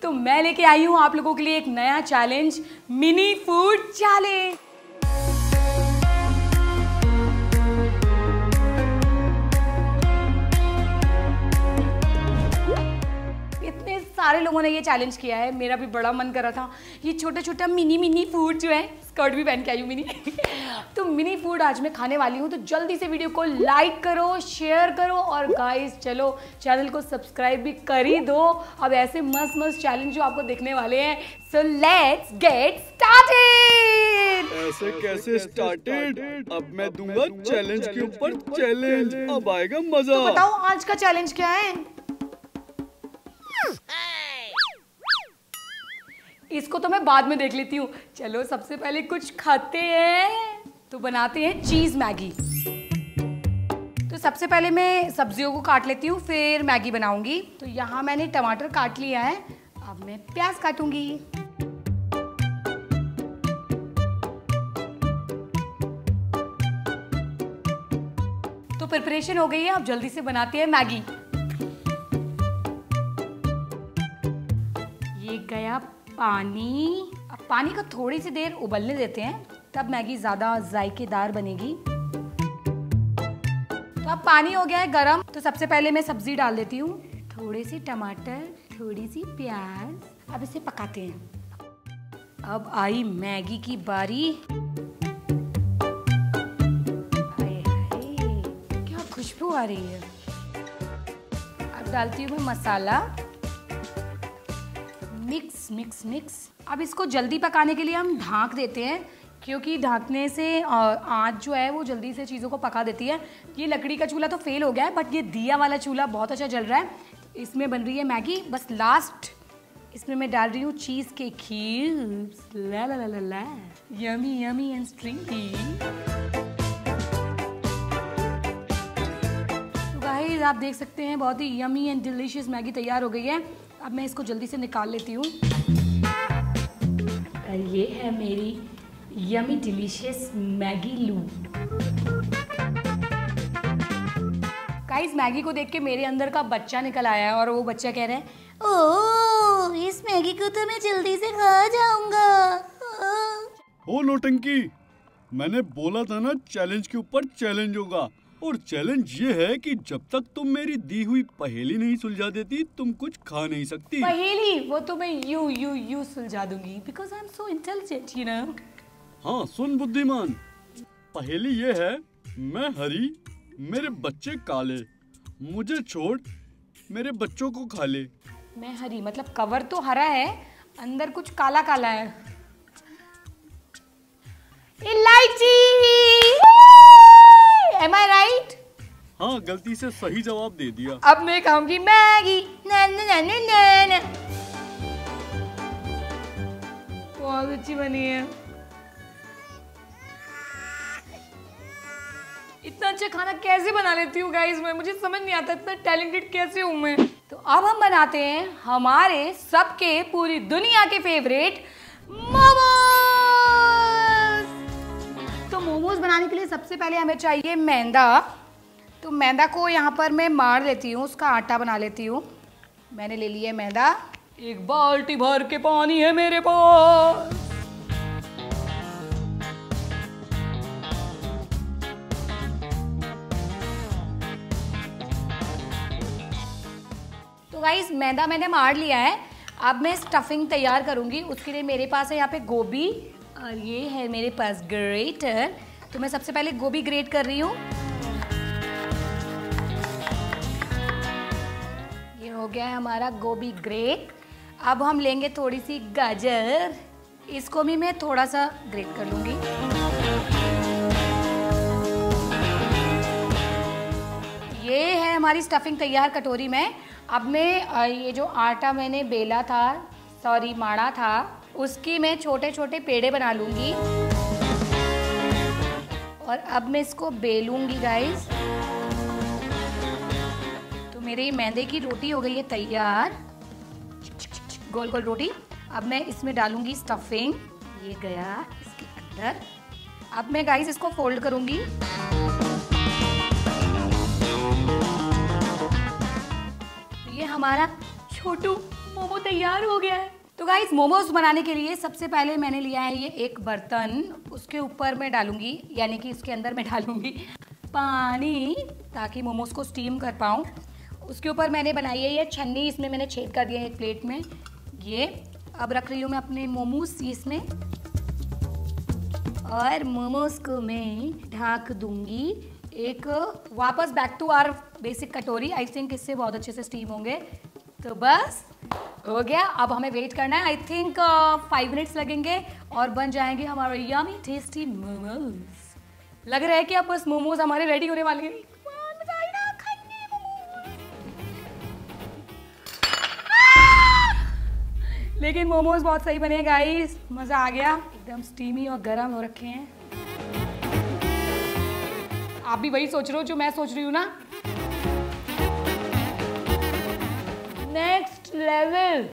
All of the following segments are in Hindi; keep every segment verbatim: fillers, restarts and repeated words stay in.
तो मैं लेके आई हूँ आप लोगों के लिए एक नया चैलेंज, मिनी फूड चैलेंज। इतने सारे लोगों ने ये चैलेंज किया है, मेरा भी बड़ा मन कर रहा था ये छोटा छोटा मिनी मिनी फूड जो है, स्कर्ट भी पहन के आई हूँ मिनी तो मिनी फूड आज मैं खाने वाली हूँ। तो जल्दी से वीडियो को लाइक करो, शेयर करो और गाइस चलो चैनल को सब्सक्राइब भी कर ही दो। अब ऐसे मस्त मस्त चैलेंज जो आपको देखने वाले हैं। So let's get started. ऐसे कैसे स्टार्टेड? अब मैं दूंगा चैलेंज के ऊपर चैलेंज, अब आएगा मजा। तो बताओ आज का चैलेंज क्या है? इसको तो मैं बाद में देख लेती हूँ, चलो सबसे पहले कुछ खाते हैं। तो बनाते हैं चीज मैगी। तो सबसे पहले मैं सब्जियों को काट लेती हूँ, फिर मैगी बनाऊंगी। तो यहाँ मैंने टमाटर काट लिया है, अब मैं प्याज काटूंगी। तो प्रिपरेशन हो गई है, अब जल्दी से बनाते हैं मैगी। ये गया पानी। अब पानी को थोड़ी सी देर उबलने देते हैं, तब मैगी ज्यादा जायकेदार बनेगी। तो अब पानी हो गया है गरम, तो सबसे पहले मैं सब्जी डाल देती हूँ। थोड़े से टमाटर, थोड़ी सी प्याज, अब इसे पकाते हैं। अब आई मैगी की बारी। हाय हाय क्या खुशबू आ रही है। अब डालती हूँ मैं मसाला। Mix mix mix. अब इसको जल्दी पकाने के लिए हम ढाँक देते हैं, क्योंकि ढाँकने से आँच जो है वो जल्दी से चीज़ों को पका देती है। ये लकड़ी का चूल्हा तो फेल हो गया है, बट ये दिया वाला चूल्हा बहुत अच्छा जल रहा है। इसमें बन रही है मैगी। बस लास्ट इसमें मैं डाल रही हूँ चीज़ के क्यूब्स। ला ला ला ला ला, यमी यमी एंड स्ट्रिंगी। तो गाइस आप देख सकते हैं बहुत ही यमी एंड डिलीशियस मैगी तैयार हो गई है। अब मैं इसको जल्दी से निकाल लेती हूँ। ये है मेरी yummy delicious Maggi Lou. Guys Maggi को देख के मेरे अंदर का बच्चा निकल आया है और वो बच्चा कह रहे हैं, ओह इस मैगी को तो मैं जल्दी से खा जाऊंगा। ओ नौटंकी, मैंने बोला था ना चैलेंज के ऊपर चैलेंज होगा। और चैलेंज ये है कि जब तक तुम मेरी दी हुई पहेली नहीं सुलझा देती तुम कुछ खा नहीं सकती। पहेली वो तो मैं यू यू यू सुलझा दूंगी, because I am so intelligent you know. हाँ सुन बुद्धिमान, पहेली ये है, मैं हरी मेरे बच्चे काले, मुझे छोड़ मेरे बच्चों को खा ले। मैं हरी मतलब कवर तो हरा है, अंदर कुछ काला काला है। इलायची। Am I right? हाँ गलती से सही जवाब दे दिया। अब मैं खाऊंगी मैगी। ना ना ना ना ना ना। बहुत अच्छी बनी है। इतना अच्छा खाना कैसे बना लेती हूँ गाइस मैं, मुझे समझ नहीं आता इतना टैलेंटेड कैसे हूँ मैं। तो अब हम बनाते हैं हमारे सबके पूरी दुनिया के फेवरेट मोमोज। तो मोमोज बनाने के लिए सबसे पहले हमें चाहिए मैदा। तो मैदा को यहाँ पर मैं मार लेती हूँ, उसका आटा बना लेती हूँ। मैंने ले लिया मैदा। एक बाल्टी भर के पानी है मेरे पास। तो गाइस मैदा मैंने मार लिया है। अब मैं स्टफिंग तैयार करूँगी। उसके लिए मेरे पास है यहाँ पे गोभी और ये है मेरे पास ग्रेटर। तो मैं सबसे पहले गोभी ग्रेट कर रही हूँ। ये हो गया है हमारा गोभी ग्रेट। अब हम लेंगे थोड़ी सी गाजर, इसको भी मैं थोड़ा सा ग्रेट कर लूँगी। ये है हमारी स्टफिंग तैयार कटोरी में। अब मैं ये जो आटा मैंने बेला था, सॉरी माड़ा था, उसकी मैं छोटे छोटे पेड़े बना लूँगी और अब मैं इसको बेलूँगी गाइस। तो मेरी मैदे की रोटी हो गई है तैयार, गोल गोल रोटी। अब मैं इसमें डालूँगी स्टफिंग, ये गया इसके अंदर। अब मैं गाइस इसको फोल्ड करूँगी। ये हमारा छोटू मोमो तैयार हो गया है। तो गाइस मोमोज बनाने के लिए सबसे पहले मैंने लिया है ये एक बर्तन, उसके ऊपर मैं डालूंगी, यानी कि इसके अंदर मैं डालूंगी पानी ताकि मोमोज को स्टीम कर पाऊँ। उसके ऊपर मैंने बनाई है ये छन्नी, इसमें मैंने छेद कर दिया है एक प्लेट में। ये अब रख रही हूँ मैं अपने मोमोज इसमें, और मोमोज को मैं ढाक दूंगी एक वापस बैक टू आवर बेसिक कटोरी। आई थिंक इससे बहुत अच्छे से स्टीम होंगे। तो बस हो गया, अब हमें वेट करना है। आई थिंक फाइव मिनट्स लगेंगे और बन जाएंगे हमारे यमी टेस्टी मोमोज। लग रहा है कि अब बस मोमोज हमारे रेडी होने वाले हैं। लेकिन मोमोज बहुत सही बने गाइस, मजा आ गया, एकदम स्टीमी और गर्म हो रखे हैं। आप भी वही सोच रहे हो जो मैं सोच रही हूँ ना? Next level.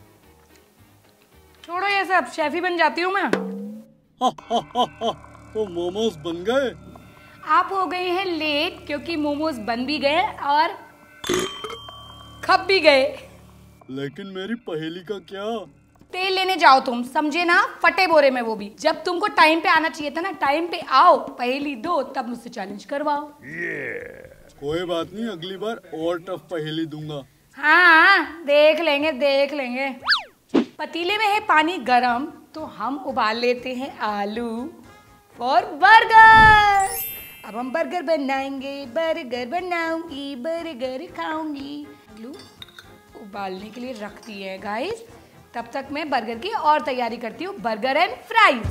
छोड़ो ये सब, शेफ ही बन जाती हूँ मैं। हा, हा, हा, हा, वो मोमोज बन गए। आप हो गए हैं लेट, क्योंकि मोमोज बन भी गए और खप भी गए। लेकिन मेरी पहेली का क्या? तेल लेने जाओ तुम, समझे ना, फटे बोरे में, वो भी जब तुमको टाइम पे आना चाहिए था ना। टाइम पे आओ, पहेली दो, तब मुझसे चैलेंज करवाओ। yeah. कोई बात नहीं, अगली बार और टफ पहेली दूंगा। हाँ देख लेंगे देख लेंगे। पतीले में है पानी गरम, तो हम उबाल लेते हैं आलू फॉर बर्गर। अब हम बर्गर बनाएंगे, बर्गर बनाऊंगी, बर्गर खाऊंगी। आलू उबालने के लिए रख दिए है गाइस। तब तक मैं बर्गर की और तैयारी करती हूँ, बर्गर एंड फ्राइज।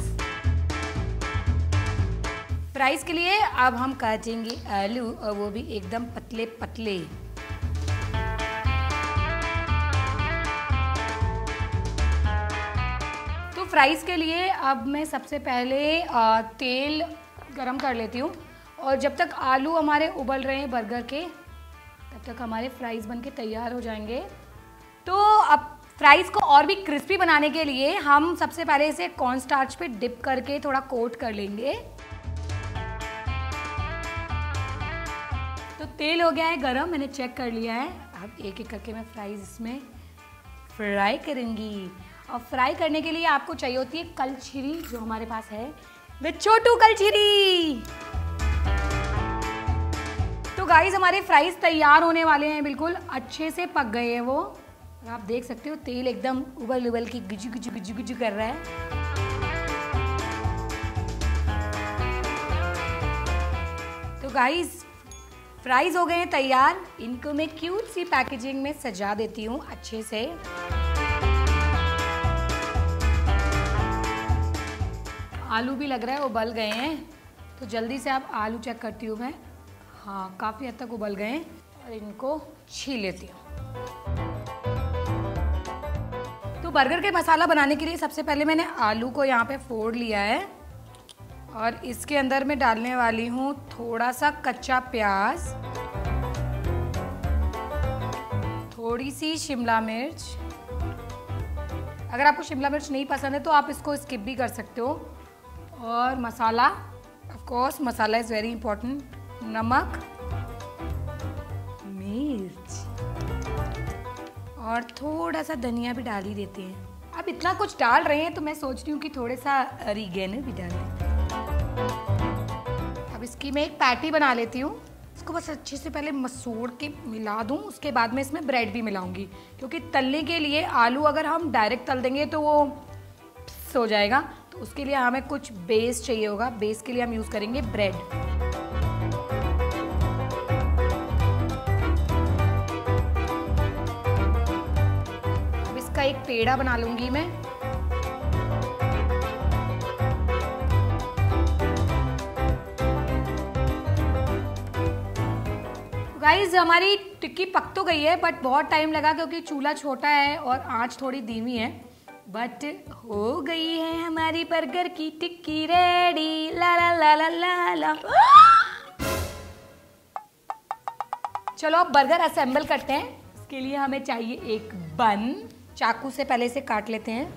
फ्राइज के लिए अब हम काटेंगे आलू, और वो भी एकदम पतले पतले। तो फ्राइज के लिए अब मैं सबसे पहले तेल गरम कर लेती हूँ, और जब तक आलू हमारे उबल रहे हैं बर्गर के, तब तक हमारे फ्राइज बनके तैयार हो जाएंगे। तो अब फ्राइज को और भी क्रिस्पी बनाने के लिए हम सबसे पहले इसे कॉर्न स्टार्च पे डिप करके थोड़ा कोट कर लेंगे। तो तेल हो गया है गरम, मैंने चेक कर लिया है। अब एक एक करके मैं फ्राइज इसमें फ्राई करूंगी। और फ्राई करने के लिए आपको चाहिए होती है कलछिरी, जो हमारे पास है, वे छोटू कलछिरी। तो गाइस हमारे फ्राइज तैयार होने वाले हैं, बिल्कुल अच्छे से पक गए हैं वो। आप देख सकते हो तेल एकदम उबल उबल की गुजु गुजु गुजु गुजु कर रहा है। तो गाइस फ्राइज हो गए हैं तैयार। इनको मैं क्यूट सी पैकेजिंग में सजा देती हूँ अच्छे से। आलू भी लग रहा है उबल गए हैं, तो जल्दी से आप आलू चेक करती हूँ मैं। हाँ काफ़ी हद तक उबल गए हैं, और इनको छील लेती हूँ। तो बर्गर के मसाला बनाने के लिए सबसे पहले मैंने आलू को यहाँ पे फोड़ लिया है, और इसके अंदर मैं डालने वाली हूँ थोड़ा सा कच्चा प्याज, थोड़ी सी शिमला मिर्च। अगर आपको शिमला मिर्च नहीं पसंद है तो आप इसको स्किप भी कर सकते हो। और masala, of course masala is very important. नमक, मिर्च, और थोड़ा सा धनिया भी डाल ही देते हैं। अब इतना कुछ डाल रहे हैं तो मैं सोच रही हूँ कि थोड़े सा ऑरिगेनो भी डाल देते हैं। अब इसकी मैं एक पैटी बना लेती हूँ। इसको बस अच्छे से पहले मसूड़ के मिला दूँ, उसके बाद में इसमें ब्रेड भी मिलाऊंगी, क्योंकि तलने के लिए आलू अगर हम डायरेक्ट तल देंगे तो वो हो जाएगा। तो उसके लिए हमें कुछ बेस चाहिए होगा। बेस के लिए हम यूज़ करेंगे ब्रेड। अब इसका एक पेड़ा बना लूंगी मैं। गाइस हमारी टिक्की पक तो गई है, बट बहुत टाइम लगा क्योंकि चूल्हा छोटा है और आंच थोड़ी धीमी है। बट हो गई है हमारी बर्गर की टिक्की रेडी। ला ला ला ला ला ला। चलो अब बर्गर असेंबल करते हैं। इसके लिए हमें चाहिए एक बन। चाकू से पहले से काट लेते हैं।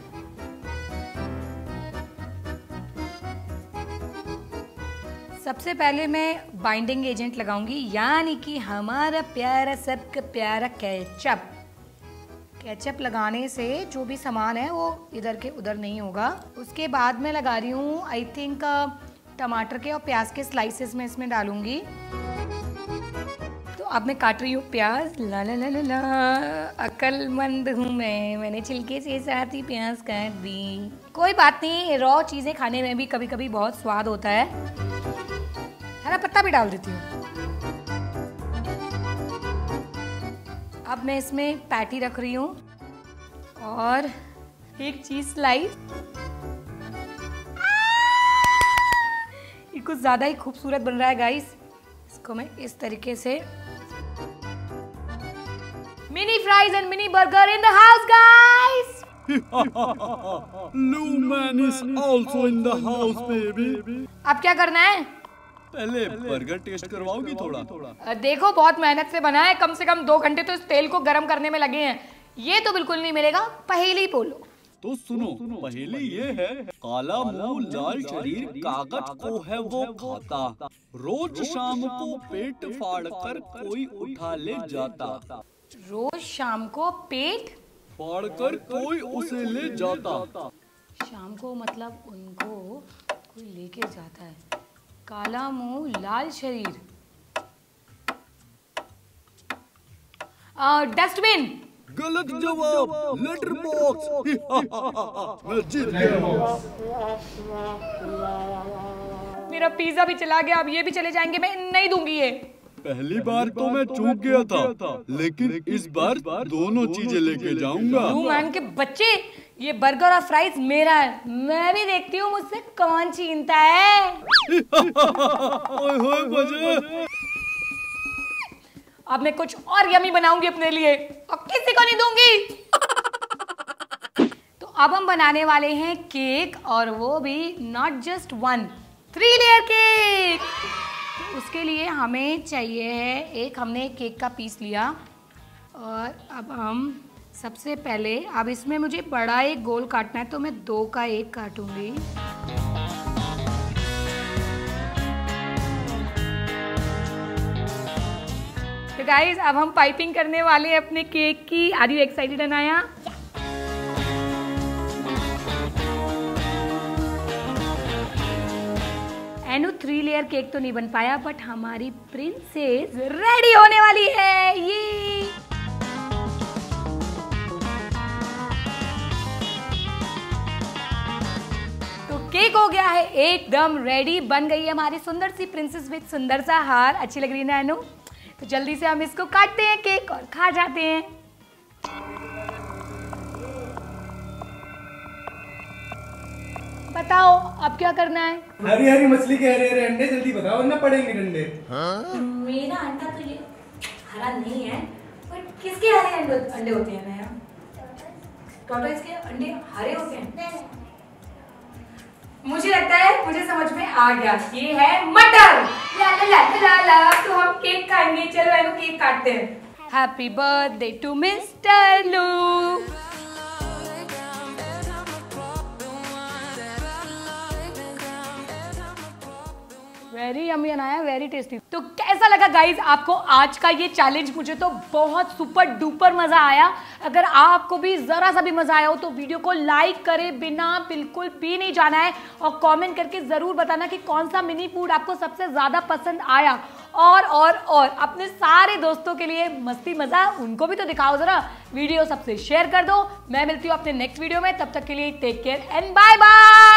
सबसे पहले मैं बाइंडिंग एजेंट लगाऊंगी, यानी कि हमारा प्यारा सबका प्यारा केचप। केचप लगाने से जो भी सामान है वो इधर के उधर नहीं होगा। उसके बाद मैं लगा रही हूँ आई थिंक टमाटर के और प्याज के स्लाइसेस में इसमें डालूंगी। तो अब मैं काट रही हूँ प्याज। ला ला ला ला ला, अक्लमंद हूँ मैं, मैंने छिलके से साथ ही प्याज काट दी। कोई बात नहीं, रॉ चीज़ें खाने में भी कभी कभी बहुत स्वाद होता है। हरा पत्ता भी डाल देती हूँ। अब मैं इसमें पैटी रख रही हूँ और एक चीज स्लाइस। ये कुछ ज्यादा ही खूबसूरत बन रहा है गाइस। इसको मैं इस तरीके से, mini fries and mini burger in the house guys. Lou Man is also in the house, baby. अब क्या करना है? पहले बर्गर टेस्ट करवाओगी थोड़ा? देखो बहुत मेहनत से बना है, कम से कम दो घंटे तो इस तेल को गर्म करने में लगे हैं। ये तो बिल्कुल नहीं मिलेगा। पहेली बोलो। तो सुनो, पहेली ये है, काला मुंह लाल शरीर कागज को है वो खाता, रोज शाम को पेट फाड़ कर कोई उठा ले जाता। रोज शाम को पेट फाड़ कर कोई उसे ले जाता। शाम को मतलब उनको कोई लेके जाता है। काला मुंह लाल शरीर, डस्टबिन। गलत जवाब, लेटर बॉक्स। मैं जीत गया। मेरा पिज्जा भी चला गया, अब ये भी चले जाएंगे। मैं नहीं दूंगी ये। पहली बार तो मैं चूक गया था, लेकिन इस बार दोनों चीजें लेके जाऊंगा। लू मैन के बच्चे, ये बर्गर और फ्राइज मेरा है। मैं भी देखती हूँ मुझसे कौन छीनता है। ओए होए बजे। अब मैं कुछ और यमी बनाऊंगी अपने लिए और किसी को नहीं दूंगी। तो अब हम बनाने वाले हैं केक, और वो भी not just one, three layer cake. तो उसके लिए हमें चाहिए है, एक हमने केक का पीस लिया, और अब हम सबसे पहले, अब इसमें मुझे बड़ा एक गोल काटना है तो मैं दो का एक काटूंगी। तो गाइस अब हम पाइपिंग करने वाले हैं अपने केक की। Are you excited Anaya? Anu three layer cake तो नहीं बन पाया, बट हमारी प्रिंसेस रेडी होने वाली है। ये तो केक हो गया है एकदम रेडी, बन गई है हमारी सुंदर सी प्रिंसेस विद सुंदर सा हार। अच्छी लग रही है ना एनु? तो जल्दी से हम इसको काटते हैं केक और खा जाते हैं। बताओ अब क्या करना है? हरी हरी मछली के हरे हरे अंडे, जल्दी बताओ वरना पड़ेंगे डंडे। हाँ? मेरा अंडा तो ये हरा नहीं है, पर किसके हरे अंडे अंडे होते हैं नया? टॉर्टोइस के अंडे हरे होते हैं? मुझे लगता है मुझे समझ में आ गया, ये है मटर। ला ला ला ला ला, तो हम केक खाएंगे। चलो एनु केक काटते हैं। Happy birthday to mister Lou. Very yummy Anaya, very tasty. तो कैसा लगा गाइज आपको आज का ये चैलेंज? मुझे तो बहुत सुपर डुपर मजा आया। अगर आपको भी जरा सा भी मजा आया हो तो वीडियो को लाइक करे बिना बिल्कुल भी नहीं जाना है, और कमेंट करके जरूर बताना कि कौन सा मिनी फूड आपको सबसे ज्यादा पसंद आया। और और और अपने सारे दोस्तों के लिए मस्ती मजा उनको भी तो दिखाओ जरा। वीडियो सबसे शेयर कर दो। मैं मिलती हूँ अपने नेक्स्ट वीडियो में, तब तक के लिए take care and bye bye.